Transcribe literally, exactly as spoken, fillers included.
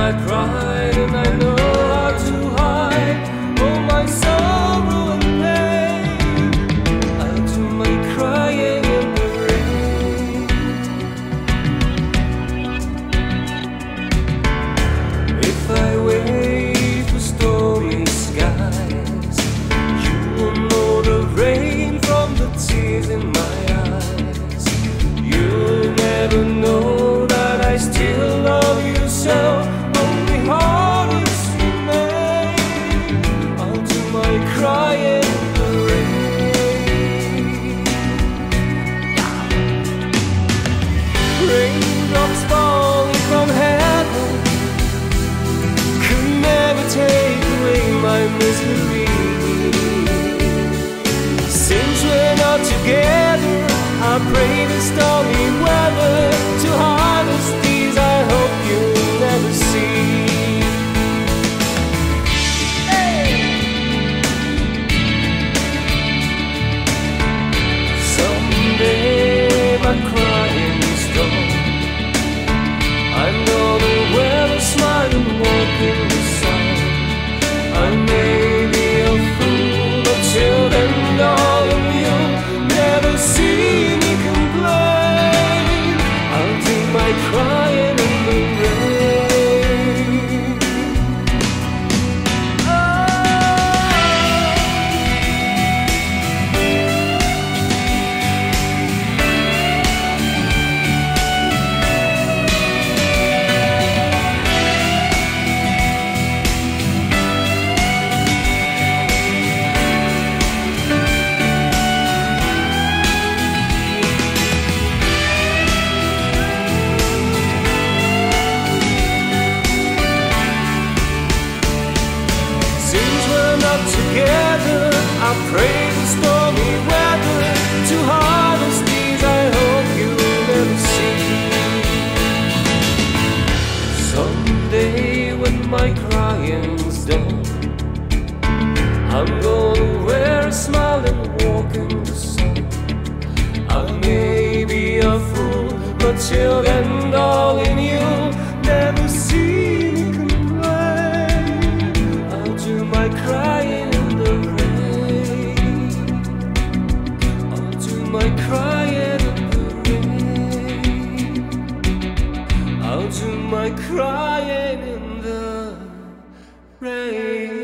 my pride, and I know how to hide all my sorrow and pain. I'll do my crying in the rain. If I wait for stormy skies, you will know the rain from the tears in my eyes. You'll never know that I still love you so. Only heartaches remain. I'll do my crying in the rain. Raindrops falling from heaven could never take away my misery. Since we're not together, I pray the stormy weather to harvest these I hope you'll never see. Hey! Someday my crying's done. I'm gonna wear a smile and walk in the sun. I may be a fool, but till then, darling, you'll never see me complain. I'll do my crying in the rain. Oh. Together, I pray the stormy weather to harvest these I hope you'll never see. Someday when my crying's done, I'm gonna wear a smile and walk in the sun. I may be a fool, but till then, darling, you'll never see me complain. I'll do my crying in the rain. I'll do my crying in the rain. I'll do my crying in the rain.